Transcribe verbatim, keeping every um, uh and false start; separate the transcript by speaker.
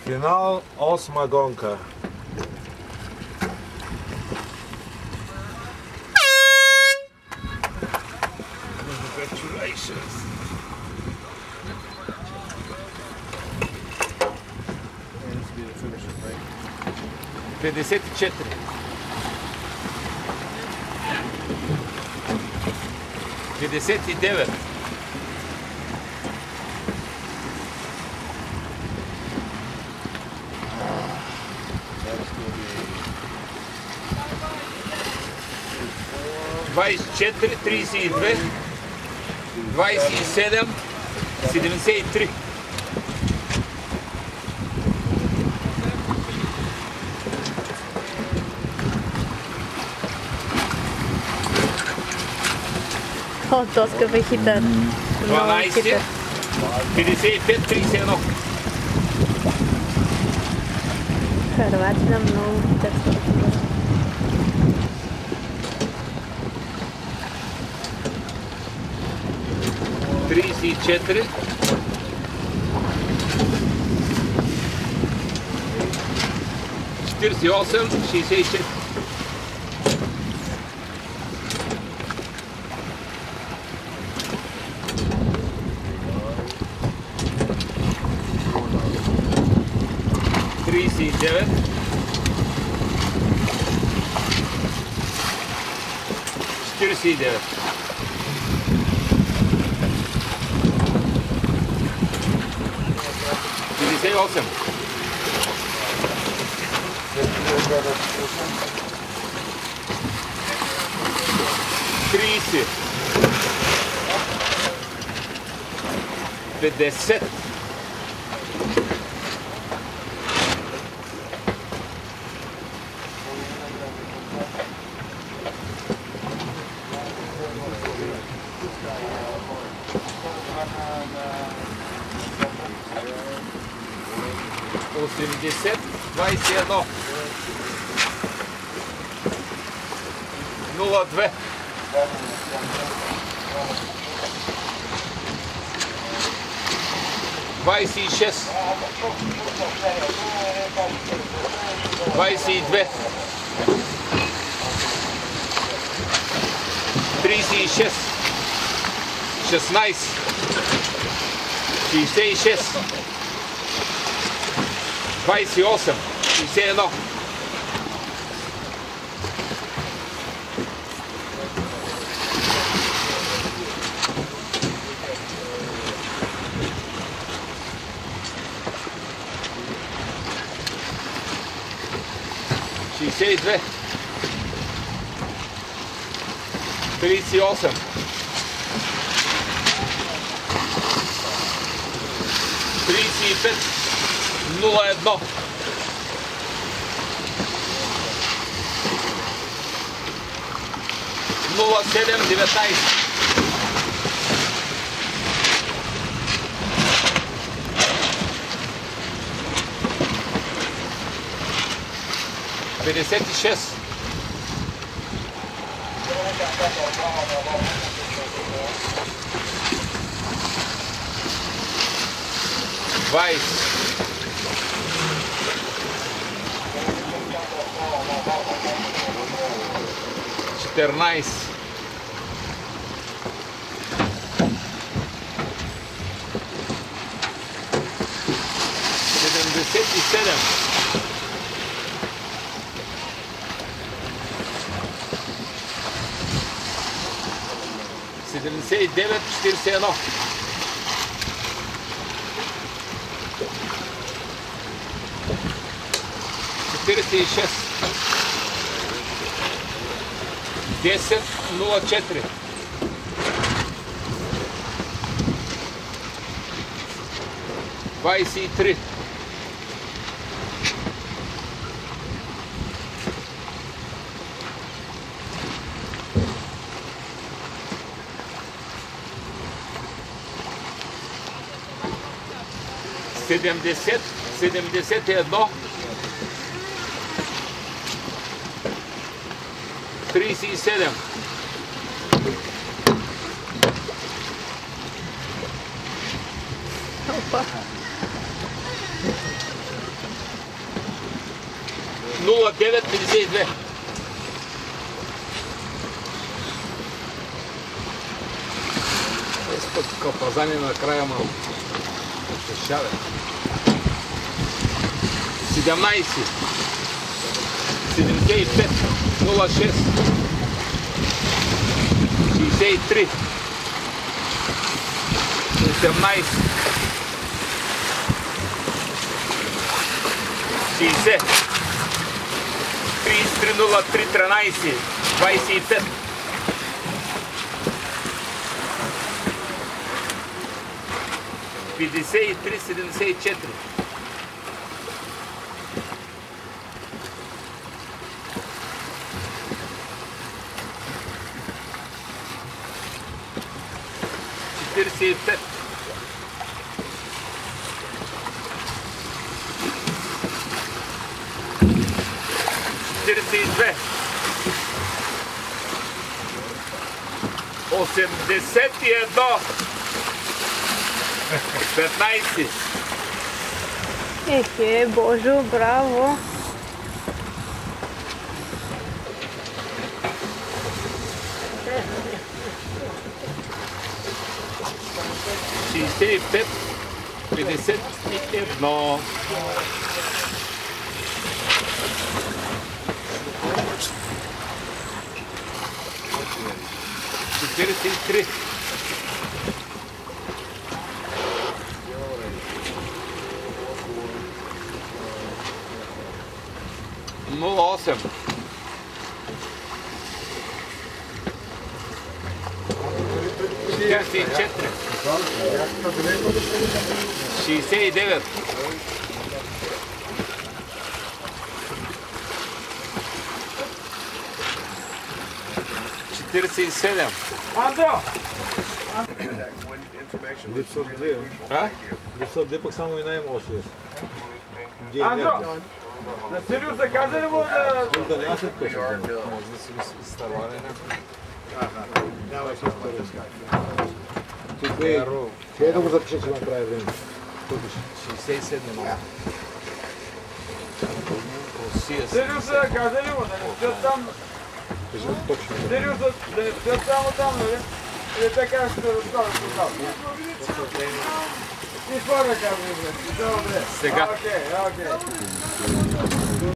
Speaker 1: Финал, осма гонка.
Speaker 2: петдесет и четири. петдесет и девет. двадесет и четири, тридесет и две, двадесет и седем, седемдесет и три.
Speaker 3: О, доска е хитър.
Speaker 2: дванадесет, петдесет и пет, тридесет и едно.
Speaker 3: Хърватина много хитър.
Speaker 2: тридесет и четири. четиридесет и осем, шестдесет и четири. тридесет и девет. четиридесет и девет. петдесет и осем. тридесет. петдесет. осемдесет, двадесет и едно. нула две. двадесет и шест. двадесет и две. тридесет и шест. шестнадесет. шестдесет и шест. двадесет и осем, шестдесет и едно. шестдесет и две. тридесет и осем. тридесет и пет. нула едно. нула седем, деветнадесет. петдесет и шест. двадесет. четырнадесет. седемдесет и седем. седемдесет и девет, четиридесет и едно. четиридесет и шест. десет, нула четири. двадесет и три. седемдесет, седемдесет и едно. тридесет и седем.
Speaker 3: Опа.
Speaker 2: нула девет петдесет и две. Път кълпазани на края малко. Ще шаве. седемнайсет. седемдесет и пет. нула шест. шейсет и три. осемнайсет. шейсет. трийсет и три нула три тринайсет. двайсет и пет. петдесет и три седемдесет и четири. четирийсет и пет. четирийсет и две. осемдесет и едно. петнайсет.
Speaker 3: Ехе, Божо, браво!
Speaker 2: шейсет и пет. петдесет и едно. четирийсет и три. нула осем. четирийсет и четири. шейсет и девет. четирийсет и седем.
Speaker 1: Андро! деветьсот две.
Speaker 2: А?
Speaker 1: деветьсот две пък само и най-лошо е.
Speaker 4: Андро! На Сириус да каза ли му да...
Speaker 1: Да няма след точно.
Speaker 2: Може да си изтърване някой.
Speaker 1: Давай след това. Ще да го запиша, че да прави време.
Speaker 2: шейсет и седем. Русия.
Speaker 4: Сириус да каза ли му да не стоят там...
Speaker 1: Кажи точно.
Speaker 4: Сириус да не стоят само там, нали? Или така ще да разправят по там. И това да казва, добре.
Speaker 2: Сега.
Speaker 4: Окей, окей.